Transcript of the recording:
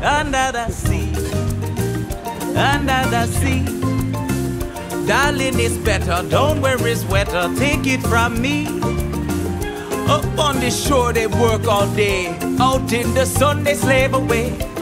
under the sea, under the sea. Darling, it's better, don't worry, sweater, take it from me. Up on the shore they work all day, out in the sun they slave away.